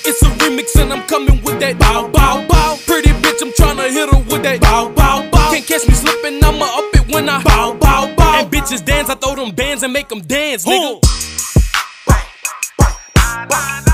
It's a remix and I'm coming with that bow, bow, bow. Pretty bitch, I'm tryna hit her with that bow, bow, bow. Can't catch me slipping, I'ma up it when I bow, bow, bow. And bitches dance, I throw them bands and make them dance, nigga.